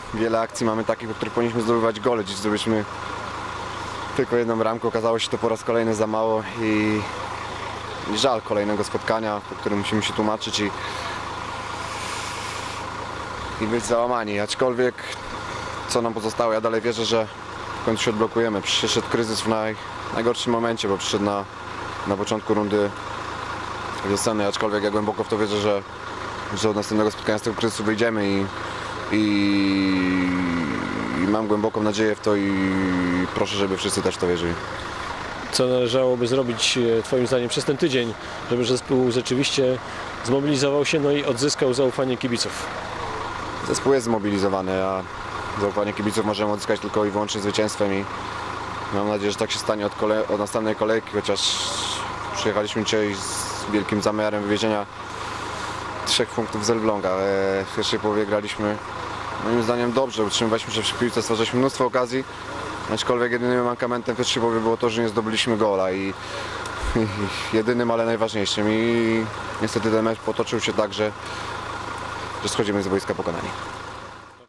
wiele akcji mamy takich, po których powinniśmy zdobywać gole. Dziś zdobyliśmy tylko jedną bramkę, okazało się to po raz kolejny za mało i żal kolejnego spotkania, po którym musimy się tłumaczyć i być załamani. Aczkolwiek co nam pozostało, ja dalej wierzę, że w końcu się odblokujemy. Przyszedł kryzys w najgorszym momencie, bo przyszedł na początku rundy wiosennej, aczkolwiek ja głęboko w to wierzę, że od następnego spotkania z tego kryzysu wyjdziemy i mam głęboką nadzieję w to i proszę, żeby wszyscy też w to wierzyli. Co należałoby zrobić Twoim zdaniem przez ten tydzień, żeby zespół rzeczywiście zmobilizował się, no i odzyskał zaufanie kibiców? Zespół jest zmobilizowany, a zaufanie kibiców możemy odzyskać tylko i wyłącznie zwycięstwem i mam nadzieję, że tak się stanie od następnej kolejki, chociaż przyjechaliśmy dzisiaj z wielkim zamiarem wywiezienia 3 punktów z Elbląga, ale w pierwszej połowie graliśmy moim zdaniem dobrze, utrzymywaliśmy się przy piłce, stwarzaliśmy mnóstwo okazji, aczkolwiek jedynym mankamentem w pierwszej połowie było to, że nie zdobyliśmy gola i jedynym, ale najważniejszym i niestety ten mecz potoczył się tak, że schodzimy z boiska pokonani.